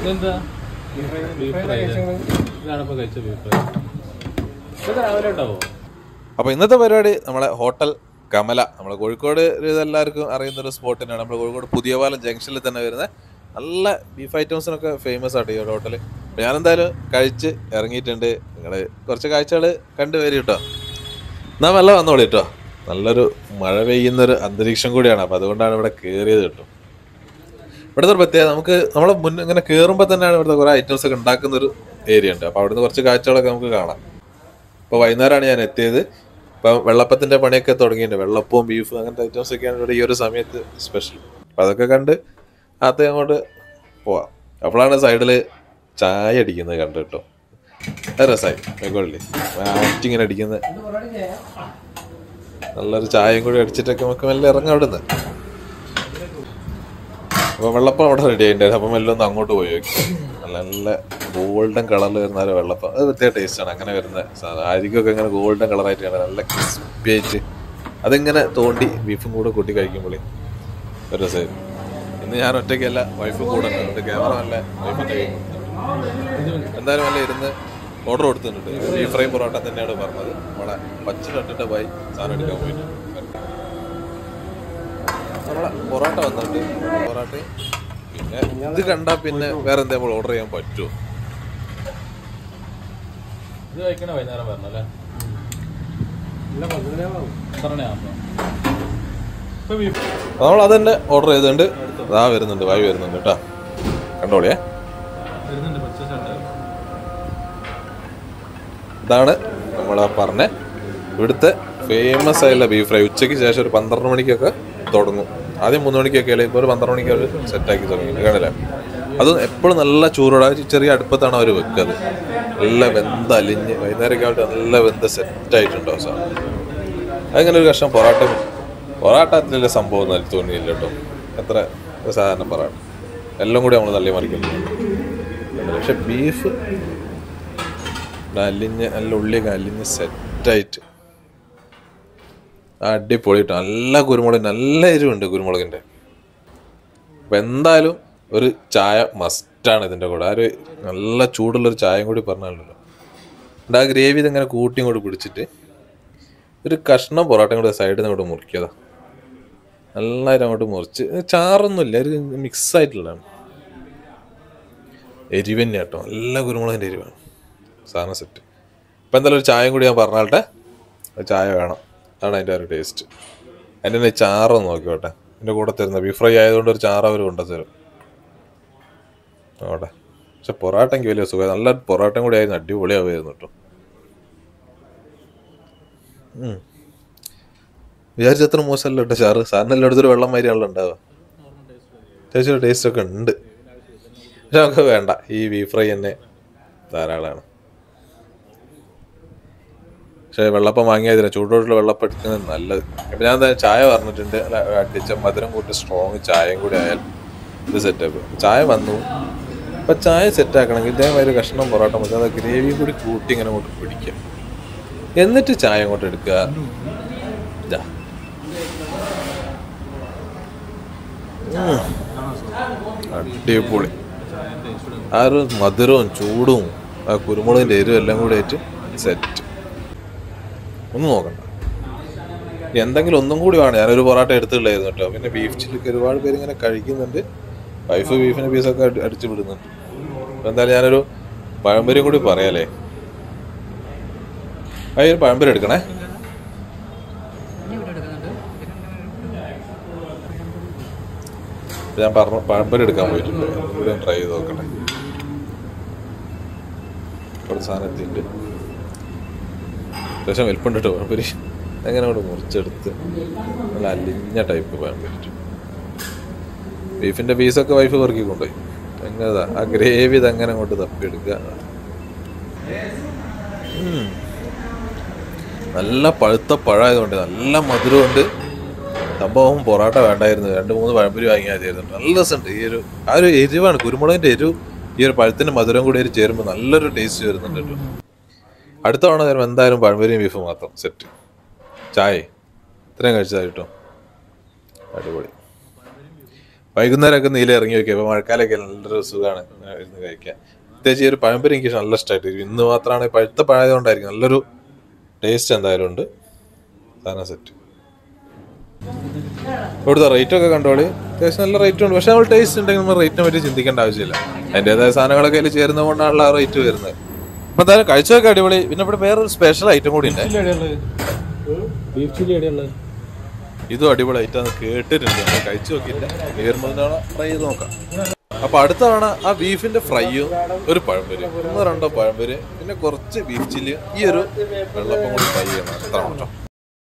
അപ്പോൾ ഇന്നത്തെ പരിപാടി നമ്മളെ ഹോട്ടൽ കമല, നമ്മളെ കോഴിക്കോട് ഇതെല്ലാവർക്കും അറിയുന്നൊരു സ്പോട്ട് തന്നെയാണ്. നമ്മൾ കോഴിക്കോട് പുതിയപാലം ജംഗ്ഷനിൽ തന്നെ വരുന്നത് നല്ല ബീഫ് ഐറ്റംസിനൊക്കെ ഫേമസ് ആയിട്ട് ഈ ഒരു ഹോട്ടൽ. ഞാനെന്തായാലും കഴിച്ച് ഇറങ്ങിയിട്ടുണ്ട്. നിങ്ങൾ കുറച്ച് കാഴ്ചകൾ കണ്ടുവരും കേട്ടോ. എന്നാൽ നല്ല വന്നോളൂ കേട്ടോ. നല്ലൊരു മഴ പെയ്യുന്നൊരു അന്തരീക്ഷം കൂടിയാണ്. അപ്പോൾ അതുകൊണ്ടാണ് ഇവിടെ കയറിയത് കേട്ടോ. ഇവിടുത്തെ ഒരു പ്രത്യേകത, നമ്മൾ മുന്നേ ഇങ്ങനെ കയറുമ്പോൾ തന്നെയാണ് ഇവിടുത്തെ കുറേ ഐറ്റംസ് ഒക്കെ ഉണ്ടാക്കുന്നൊരു ഏരിയ ഉണ്ട്. അപ്പോൾ അവിടുന്ന് കുറച്ച് കാഴ്ചകളൊക്കെ നമുക്ക് കാണാം. ഇപ്പോൾ വൈകുന്നേരമാണ് ഞാൻ എത്തിയത്. ഇപ്പം വെള്ളപ്പത്തിൻ്റെ പണിയൊക്കെ തുടങ്ങിയിട്ടുണ്ട്. വെള്ളപ്പവും ബീഫും അങ്ങനത്തെ ഐറ്റംസ് ഒക്കെയാണ് ഇവിടെ ഈ ഒരു സമയത്ത് സ്പെഷ്യൽ. അപ്പം അതൊക്കെ കണ്ട് അത് അങ്ങോട്ട് പോവാം. അപ്പോഴാണ് സൈഡിൽ ചായ അടിക്കുന്നത് കണ്ടു കേട്ടോ. അത് രസമായി ബംഗാളിൽ ആറ്റിങ്ങനെ അടിക്കുന്നത്. നല്ലൊരു ചായയും കൂടി അടിച്ചിട്ടൊക്കെ നമുക്ക് മെല്ലെ ഇറങ്ങാം അവിടുന്ന്. അപ്പോൾ വെള്ളപ്പം അവിടെ റെഡി ആയിട്ടുണ്ടായിരുന്നു. അപ്പം മെല്ലെ ഒന്ന് അങ്ങോട്ട് പോയി നോക്കി. നല്ല ഗോൾഡൻ കളറിൽ വരുന്ന ഒരു വെള്ളപ്പം, അത് പ്രത്യേക ടേസ്റ്റാണ്. അങ്ങനെ വരുന്ന സാധനം ആയിരിക്കൊക്കെ ഇങ്ങനെ ഗോൾഡൻ കളറായിട്ട് കാണാൻ നല്ല ക്രിസ്പി ആയിട്ട് അതിങ്ങനെ തോണ്ടി ബീഫും കൂടെ കൂട്ടി കഴിക്കുമ്പോൾ ഒരു രസമായിരുന്നു. ഇന്ന് ഞാൻ ഒറ്റയ്ക്കല്ല, വൈഫും കൂടെ ഉണ്ട്. ക്യാമറ നല്ല വൈഫിൻ്റെ കൈ. എന്തായാലും നല്ല ഇരുന്ന് ഓർഡർ കൊടുത്തിട്ടുണ്ട്. ബീഫ് ഫ്രൈ പൊറോട്ട തന്നെയാണ് പറഞ്ഞത്. നമ്മളെ പച്ചിട്ടിട്ട് പോയി സാധനം എടുക്കാൻ പോയിട്ടുണ്ട്. നമ്മളെ പൊറോട്ട വന്നിട്ടുണ്ട്. പൊറോട്ടയും പിന്നെ ഇത് കണ്ടാൽ പിന്നെ വേറെ എന്താ നമ്മൾ ഓർഡർ ചെയ്യാൻ പറ്റുമോ? ഇത് കഴിക്കണ വൈകുന്നേരം വരണല്ലേ? നമ്മൾ അത് തന്നെ ഓർഡർ ചെയ്തിട്ടുണ്ട്. അതാ വരുന്നുണ്ട്, വായി വരുന്നുണ്ട് കേട്ടോ. കണ്ടോളിയേ. ഇതാണ് നമ്മൾ പറഞ്ഞ ഇവിടുത്തെ ഫേമസ് ആയിട്ടുള്ള ബീഫ് ഫ്രൈ. ഉച്ചയ്ക്ക് ശേഷം ഒരു 12 മണിക്കൊക്കെ തുടങ്ങും. ആദ്യം 3 മണിക്കൊക്കെ അല്ലേ, ഇപ്പോൾ ഒരു 12 മണിക്ക് അവർ സെറ്റാക്കി തുടങ്ങി കാണില്ല. അതും എപ്പോഴും നല്ല ചൂടോടെ ചെറിയ അടുപ്പത്താണ് അവർ വെക്കുന്നത്. നല്ല വെന്ത അലിഞ്ഞ് വൈകുന്നേരമൊക്കെ ആയിട്ട് നല്ല വെന്ത സെറ്റായിട്ടുണ്ടോ സാധനം. അതിങ്ങനെ ഒരു കഷ്ണം പൊറാട്ട അത്ര സംഭവം നല്ല തോന്നിയില്ല കേട്ടോ. എത്ര സാധാരണ പൊറാട്ട എല്ലാം കൂടി നമ്മൾ തള്ളി മറിക്കുന്നു. പക്ഷെ ബീഫ് അലിഞ്ഞ് നല്ല ഉള്ളിയൊക്കെ അലിഞ്ഞ് സെറ്റായിട്ട് അടിപൊളിയിട്ട് നല്ല കുരുമുളക്, നല്ല എരിവുണ്ട് കുരുമുളകിൻ്റെ. അപ്പം എന്തായാലും ഒരു ചായ മസ്റ്റാണ് ഇതിൻ്റെ കൂടെ. ആ ഒരു നല്ല ചൂടുള്ളൊരു ചായയും കൂടി പറഞ്ഞാലല്ലോ. എന്നിട്ട് ആ ഗ്രേവി ഇതങ്ങനെ കൂട്ടിയും കൂടി പിടിച്ചിട്ട് ഒരു കഷ്ണം പൊറോട്ടയും കൂടെ സൈഡിൽ നിന്ന് അങ്ങോട്ട് മുറിക്കതാ. നന്നായിട്ട് അങ്ങോട്ട് മുറിച്ച്, ചാറൊന്നുമില്ല, ഒരു മിക്സ് ആയിട്ടുള്ളതാണ്. എരിവ് തന്നെ കേട്ടോ, നല്ല കുരുമുളകിൻ്റെ എരിവാണ് സാധനം സെറ്റ്. ഇപ്പം എന്തായാലും ഒരു ചായയും കൂടി ഞാൻ പറഞ്ഞാട്ടെ. ചായ വേണം, അതാണ് അതിൻ്റെ ഒരു ടേസ്റ്റ്. അതിൻ്റെ തന്നെ ചാറൊന്ന് നോക്കിക്കോട്ടെ. എൻ്റെ കൂടെ തരുന്ന ബീഫ് ഫ്രൈ ആയതുകൊണ്ട് ഒരു ചാറ് അവർ കൊണ്ടുതരും അവിടെ. പക്ഷെ പൊറോട്ട എനിക്ക് വലിയ സുഖം, നല്ല പൊറോട്ടയും കൂടി ആയിരുന്നു, അടിപൊളിയാവുമായിരുന്നു കേട്ടോ. വിചാരിച്ചത്ര മോശമല്ല കേട്ടോ ചാറ്. സാറിന് എല്ലായിടത്തൊരു വെള്ളം മാതിരിയാണല്ലോ ഉണ്ടാവുക. അത്യാവശ്യം ടേസ്റ്റൊക്കെ ഉണ്ട്. പക്ഷെ നമുക്ക് വേണ്ട, ഈ ബീഫ് ഫ്രൈ തന്നെ ധാരാളമാണ്. പക്ഷേ വെള്ളപ്പം വാങ്ങിയതില്ല, ചൂടോടുള്ള വെള്ളപ്പം എടുക്കുന്നത് നല്ലത്. ഇപ്പം ഞാൻ എന്തായാലും ചായ പറഞ്ഞിട്ടുണ്ട്. അടിച്ച മധുരം കൂട്ടി സ്ട്രോങ് ചായയും കൂടി ആയാൽ ഇത് സെറ്റപ്പ്. ചായ വന്നു. അപ്പം ചായ സെറ്റാക്കണമെങ്കിൽ ഇതേമാതിരി കഷ്ണം പൊറോട്ട മതി, അത് ഗ്രേവിയും കൂടി കൂട്ടി ഇങ്ങനെ അങ്ങോട്ട് പിടിക്കുക. എന്നിട്ട് ചായ അങ്ങോട്ട് എടുക്കുക. ഇതാ അടിപൊളി. ആ ഒരു മധുരവും ചൂടും ആ കുരുമുളകിൻ്റെ എരിവും എല്ലാം കൂടി ആയിട്ട് സെറ്റ്. ഒന്നും നോക്കണ്ട. എന്തെങ്കിലും ഒന്നും കൂടി വേണം. ഞാനൊരു പൊറോട്ട എടുത്തുള്ളായിരുന്നു കേട്ടോ. പിന്നെ ബീഫ് ചില്ലിക്ക് ഒരുപാട് പേര് ഇങ്ങനെ കഴിക്കുന്നുണ്ട്. വൈഫ് ബീഫിൻ്റെ പീസൊക്കെ അടിച്ചു വിടുന്നുണ്ട്. അപ്പം എന്തായാലും ഞാനൊരു പഴംപൊരിയും കൂടി പറയാലേ. ഒരു പഴംപൊരി എടുക്കണേ. ഞാൻ പറഞ്ഞു പഴംപൊരി എടുക്കാൻ പോയിട്ടുണ്ട്. ഇവിടെ ട്രൈ ചെയ്ത് നോക്കട്ടെ. കുറച്ച് സാധനം എത്തിയിട്ട് അത്യാവശ്യം വലിപ്പുണ്ട് കേട്ടോ പഴംപൊരി. അങ്ങനെ അവിടെ മുറിച്ചെടുത്ത് നല്ല അലിഞ്ഞ ടൈപ്പ് പഴംപൊരി. ബീഫിൻ്റെ പീസൊക്കെ വൈഫ് പെറുക്കി കൊണ്ടുപോയി. എങ്ങനെതാ ആ ഗ്രേവി ഇതങ്ങനെ അങ്ങോട്ട് തപ്പിയെടുക്കുക. നല്ല പഴുത്ത പഴമായതുകൊണ്ട് നല്ല മധുരമുണ്ട്. സംഭവം പൊറോട്ട വേണ്ടായിരുന്നു, 2-3 പഴംപൊരി വാങ്ങിയാൽ മതിയായിരുന്നു. നല്ല രസമുണ്ട്. ആ ഒരു എരിവാണ്, കുരുമുളകിൻ്റെ എരിവ് ഈ ഒരു പഴത്തിൻ്റെ മധുരം കൂടി ചേരുമ്പോൾ നല്ലൊരു ടേസ്റ്റ് വരുന്നുണ്ട് കേട്ടോ. അടുത്ത തവണ തരുമ്പോൾ എന്തായാലും പഴംപൊരിയും ബീഫ് മാത്രം സെറ്റ്. ചായ ഇത്രയും കഴിച്ചതാ കേട്ടോ, അടിപൊളി. വൈകുന്നേരമൊക്കെ നീല ഇറങ്ങി നോക്കിയാൽ ഇപ്പോൾ മഴക്കാലമൊക്കെ നല്ലൊരു സുഖമാണ് ഇരുന്ന് കഴിക്കാൻ. പ്രത്യേകിച്ച് ഈ ഒരു പഴംപൊരി എനിക്ക് നല്ല ഇഷ്ടമായിട്ട്. ഇന്ന് മാത്രമാണ് പഴുത്ത പഴയതുകൊണ്ടായിരിക്കും നല്ലൊരു ടേസ്റ്റ് എന്തായാലും ഉണ്ട്. സാധനം സെറ്റ്. ഇവിടുത്തെ റേറ്റൊക്കെ കണ്ടോളി, അത്യാവശ്യം നല്ല റേറ്റ് ഉണ്ട്. പക്ഷെ നമ്മൾ ടേസ്റ്റ് ഉണ്ടെങ്കിൽ നമ്മൾ റേറ്റിനെ പറ്റി ചിന്തിക്കേണ്ട ആവശ്യമില്ല. അതിൻ്റെതായ സാധനങ്ങളൊക്കെ അതിൽ ചേരുന്നത് കൊണ്ടാണല്ലോ ആ റേറ്റ് വരുന്നത്. അപ്പം എന്തായാലും കഴിച്ചൊക്കെ അടിപൊളി. പിന്നെ ഇവിടെ വേറൊരു സ്പെഷ്യൽ ഐറ്റം കൂടി ഉണ്ട്. ഇതും അടിപൊളി ഐറ്റം കേട്ടിട്ടുണ്ട്, നമ്മൾ കഴിച്ചു നോക്കിയില്ല. വരുമ്പോൾ ട്രൈ ചെയ്ത് നോക്കാം. അപ്പൊ അടുത്ത തവണ ആ ബീഫിന്റെ ഫ്രൈയും ഒരു പഴംപൊരി, 1-2 പഴംപൊരി, പിന്നെ കുറച്ച് ബീഫ് ചില്ലിയും ഈ ഒരു വെള്ളപ്പം കൂടി ഫ്രൈ ചെയ്യണം. അത്ര